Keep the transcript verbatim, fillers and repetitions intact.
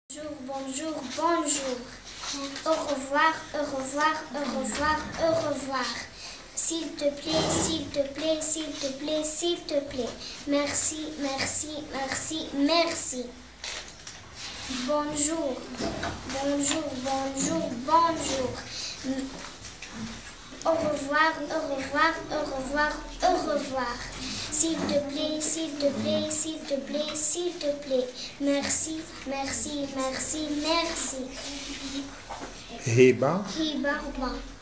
Bonjour, bonjour, bonjour. Au revoir, au revoir, au revoir, au revoir. S'il te plaît, s'il te plaît, s'il te plaît, s'il te plaît. Merci, merci, merci, merci. Bonjour, bonjour, bonjour, bonjour. Au revoir, au revoir, au revoir, au revoir. S'il te plaît, s'il te plaît, s'il te plaît, s'il te plaît. Merci, merci, merci, merci. هبة هبة